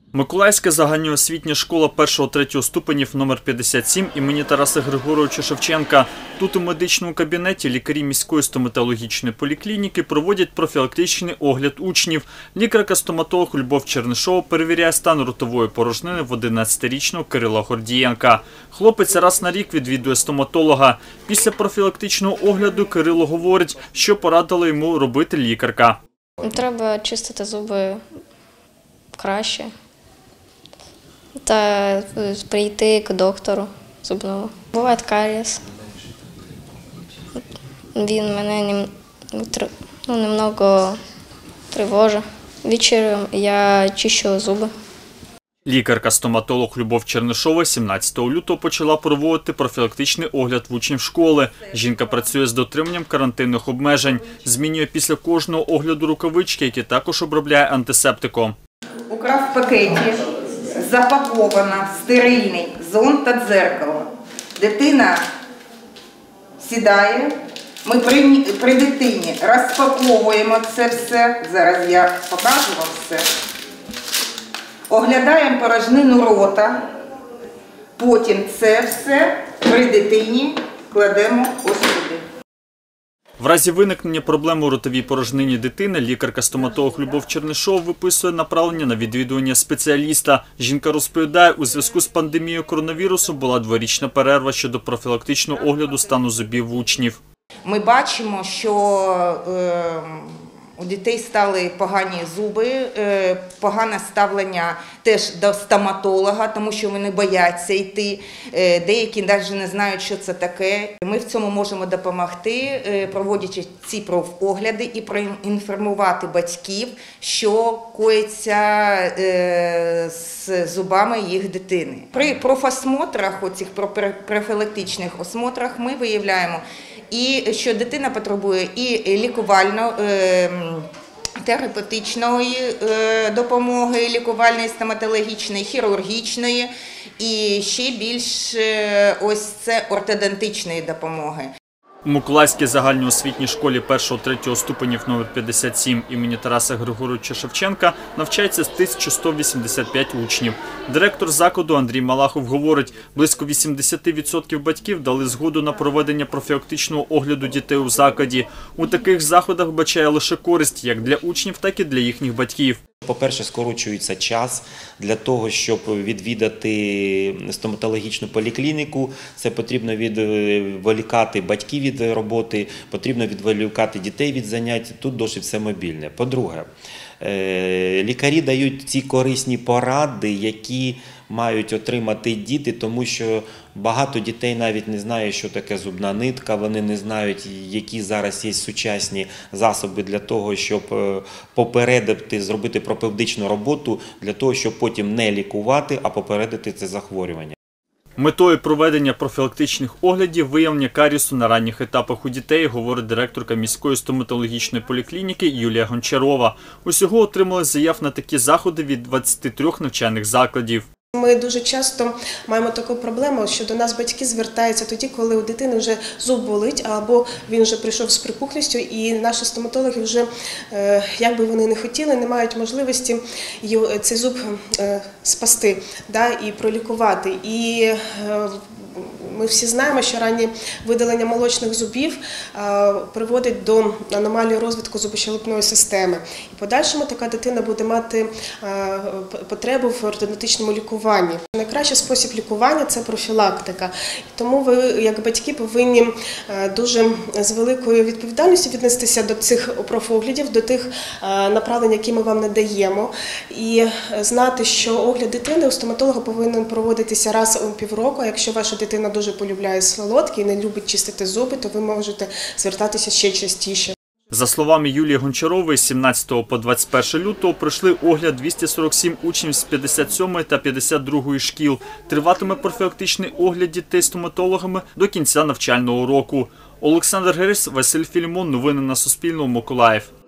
Миколаївська загальноосвітня школа 1-3 ступенів номер 57 імені Тараса Григоровича Шевченка. Тут у медичному кабінеті лікарі міської стоматологічної поліклініки проводять профілактичний огляд учнів. Лікарка-стоматолог Любов Чернишова перевіряє стан ротової порожнини в 11-річного Кирила Гордієнка. Хлопець раз на рік відвідує стоматолога. Після профілактичного огляду Кирило говорить, що порадила йому робити лікарка. Треба чистити зуби краще та прийти к доктору зубному. Буває карієс. Він мене немного тривожить. Вечором я чищу зуби. Лікарка-стоматолог Любов Чернишова 17 лютого почала проводити профілактичний огляд в учнів школи. Жінка працює з дотриманням карантинних обмежень. Змінює після кожного огляду рукавички, які також обробляє антисептиком. У крафт-пакеті запаковано стерильний зонд та дзеркало. Дитина сідає, ми при дитині розпаковуємо це все. Зараз я покажу вам все. Оглядаємо порожнину рота, потім це все при дитині кладемо ось сюди. В разі виникнення проблем у ротовій порожнині дитини лікарка-стоматолог Любов Чернишова виписує направлення на відвідування спеціаліста. Жінка розповідає, у зв'язку з пандемією коронавірусу була дворічна перерва щодо профілактичного огляду стану зубів учнів. Ми бачимо, що у дітей стали погані зуби, погане ставлення теж до стоматолога, тому що вони бояться йти. Деякі навіть не знають, що це таке. Ми в цьому можемо допомогти, проводячи ці профогляди і проінформувати батьків, що коїться з зубами їх дитини. При профосмотрах, оцих профілактичних осмотрах, ми виявляємо, і що дитина потребує і терапевтичної допомоги, лікувальної, стоматологічної, хірургічної і ще більш ось це ортодонтичної допомоги. У Миколаївській загальноосвітній школі 1-3 ступенів номер 57 імені Тараса Григоровича Шевченка навчається 1185 учнів. Директор закладу Андрій Малахов говорить, близько 80% батьків дали згоду на проведення профілактичного огляду дітей у закладі. У таких заходах бачає лише користь як для учнів, так і для їхніх батьків. По-перше, скорочується час для того, щоб відвідати стоматологічну поліклініку. Це потрібно відволікати батьків від роботи, потрібно відволікати дітей від занять. Тут досить все мобільне. По-друге, лікарі дають ці корисні поради, які мають отримати діти, тому що багато дітей навіть не знають, що таке зубна нитка, вони не знають, які зараз є сучасні засоби для того, щоб попередити, зробити пропедевтичну роботу, для того, щоб потім не лікувати, а попередити це захворювання. Метою проведення профілактичних оглядів виявлення карієсу на ранніх етапах у дітей, говорить директорка міської стоматологічної поліклініки Юлія Гончарова. Усього отримали заяв на такі заходи від 23 навчальних закладів. Ми дуже часто маємо таку проблему, що до нас батьки звертаються тоді, коли у дитини вже зуб болить, або він вже прийшов з припухлістю, і наші стоматологи вже, як би вони не хотіли, не мають можливості цей зуб спасти і пролікувати. І ми всі знаємо, що раннє видалення молочних зубів приводить до аномалії розвитку зубощелепної системи. І в подальшому така дитина буде мати потребу в ортодонтичному лікуванні. Найкращий спосіб лікування – це профілактика. Тому ви, як батьки, повинні дуже з великою відповідальністю віднестися до цих профоглядів, до тих направлень, які ми вам надаємо. І знати, що огляд дитини у стоматолога повинен проводитися раз у півроку. Якщо ваша дитина дуже полюбляє солодкі і не любить чистити зуби, то ви можете звертатися ще частіше. За словами Юлії Гончарової, з 17 по 21 лютого пройшли огляд 247 учнів з 57 та 52 шкіл. Триватиме профілактичний огляд дітей стоматологами до кінця навчального року. Олександр Герес, Василь Філімон. Новини на Суспільному. Миколаїв.